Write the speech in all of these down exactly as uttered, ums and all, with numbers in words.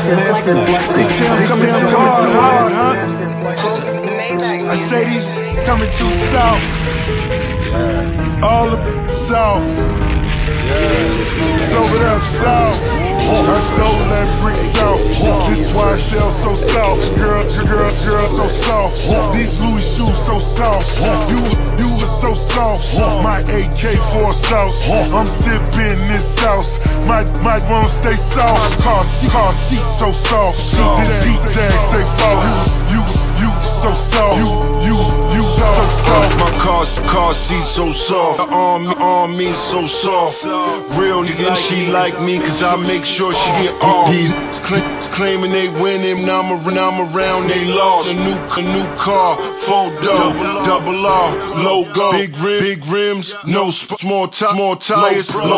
They say I'm coming too hard, hard, huh? I say these coming too soft. All the south. Over there south. I sold that brick south. This is why I sell so soft. Girl, girl, girl, so soft. These Louis shoes so soft. You, you are so soft. My A K four sauce. I'm sipping this sauce. Might, might wanna stay soft. Car, car seat so soft. This seat tag say false. You, you so soft. You, you, you so soft. My car, car seat so soft. The arm, arm me so soft. Real nigga, she like me cause I make sure she get off. These claiming they winning, now I'm around, I'm around, they lost. A new, a new car, photo, double R, logo, big rim, big rims, no small small tires, low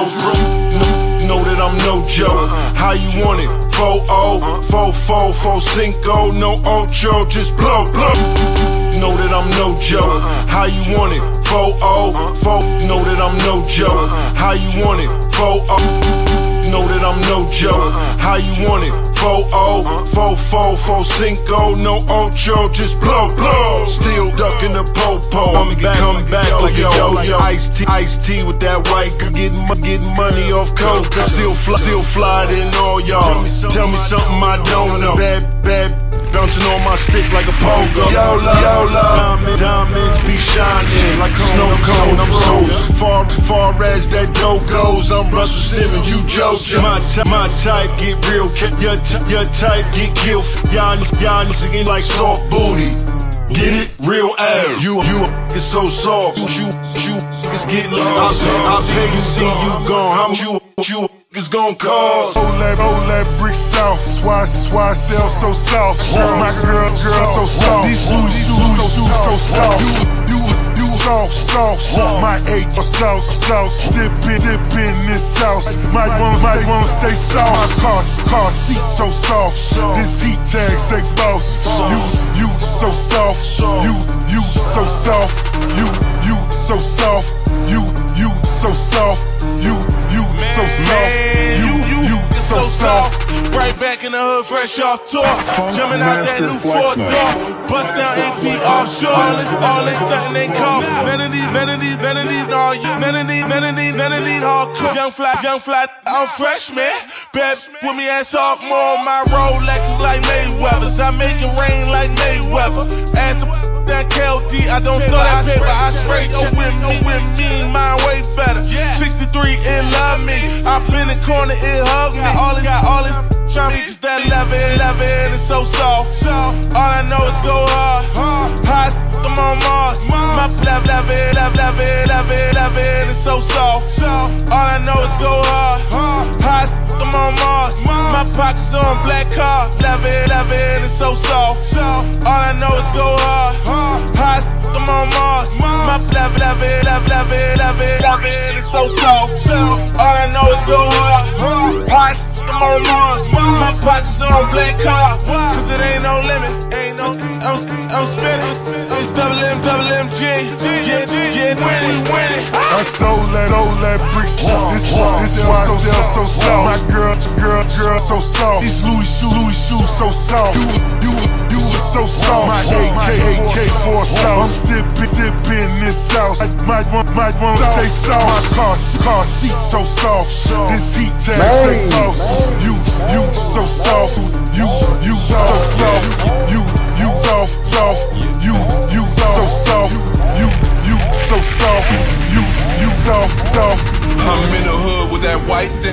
roof. Know that I'm no joke. How you want it? four oh, four four, four cinco, no ocho, just blow, blow. Know that I'm no joke. How you want it? four oh, four. Know that I'm no joke. How you want it? four oh. Know that I'm no joke. How you want it? four oh, four four, four cinco, no ocho, just blow, blow. Still ducking the po-po. I'm back, come back like a yo-yo. Ice tea, ice tea with that white girl, getting, getting money off coke. Still fly, still fly than all y'all. Tell me something I don't know. Bad, bad. Bouncing on my stick like a pogo. Yola, Yola. Diamond, diamonds be shining like a snow cone. I'm so far, far as that dough goes. I'm Russell Simmons, you JoJo. My, my type get real, your, your type get killed. Y'all, y'all niggas like soft booty. Get it? Real ass. You, you is so soft. You, you is getting lost. I pay to see you gone. How much you, you is gon' cost? Hold that, hold that brick south. That's why, that's why I sell so soft. My girl, girl, so soft. These Louis shoes, shoes so soft. You, you, you soft, soft. My A K soft, soft. Sippin', sippin' this sauce. Might wanna, might wanna stay soft. My car, car seat so soft. This heat tag say boss. You, you so soft. You, you so soft. You, you so soft. You, you so soft. You, you so soft. You, you, you so soft. Right back in the hood, fresh off tour. Jumping out that new four door. Bust down A P offshore. All this, all this nothing they call. None of these, none of these, none of these, all you. None of these, none of these, none of these hardcore. Young fly, young fly, I'm fresh, man. Bad with me ass off more. My Rolex is like Mayweather's. I make it rain like Mayweather. Add the that K L D, I don't throw that paper, I straight go with me, with me, mine way better. sixty-three, it love me. I been in the corner, it hug me. All this, got all this trying to just that eleven, eleven, it's so soft. All I know is go hard. High, I'm on Mars. My eleven, eleven, eleven, eleven, eleven, it's so soft. All I know is go hard. High, I'm on Mars. My pockets on black car. eleven, eleven, it's so soft. All I know is go hard. High, I'm on Mars. My eleven, eleven, eleven, eleven, eleven, it's so soft. All I know is go hard. High, I'm on Mars. My pockets on black car. Cause it ain't no limit. Ain't no, I'm, I'm spinning. It's double M, double M G. Get, get winning, winning. I sold that, old that brick soft. This, this is why I sell so soft. My girl, girl, girl, so soft. These Louis shoes, Louis shoes so soft. You, you, you are so soft. My A K, A K four sauce. I'm sipping, sipping this sauce. I might want, might want to stay soft. My car, car seat so soft. This heat tag say false. You, you so soft. You, you so soft. You, you soft, soft. You, you so soft. You, you so soft. You, you soft, soft. I'm in the hood with that white thing.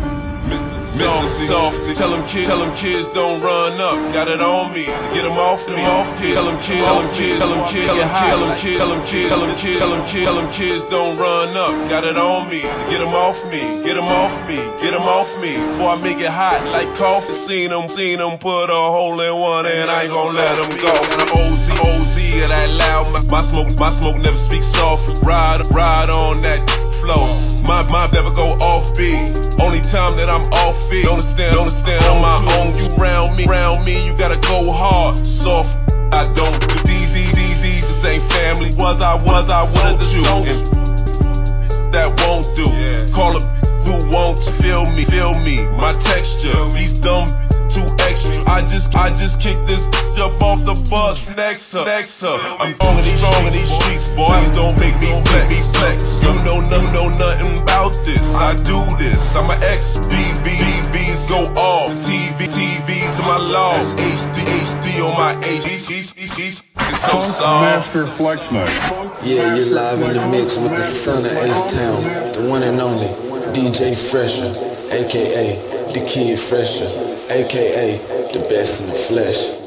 Mister Softy, tell them kids, tell them kids don't run up. Got it on me, get them off me. Off kids, tell them kids, tell them kids, tell them kids, tell them kids, tell them kids, tell them kids, tell them kids, tell them kids don't run up. Got it on me, get them off me, get them off me, get them off me. Before I make it hot like coffee, seen them, seen them put a hole in one, and I ain't gon' let them go. And I'm O Z, O Z, and that loud. My, my smoke, my smoke never speaks softly. Ride, ride on that flow. My mind never go off beat. Only time that I'm off beat. Understand, understand on my own. You round me, round me, you gotta go hard. Soft, I don't do these, these, these, these. This ain't family. Was I, was I, would've disowned. That won't do. Call a who won't feel me, feel me. My texture, these dumb too extra. I just, I just kicked this up off the bus. Next her, next her. I'm strong in these, strong in these streets, boy. Please don't make me flex, me flex. You know, no, know nothing about this. I do this. I'm an X B B. B's go off. T V, T V's in my law. H D, H D on my H D. It's so soft. Master Flex Mode. Yeah, you're live in the mix with the son of H-Town, the one and only D J Fresher, aka the Kid Fresher, aka the best in the flesh.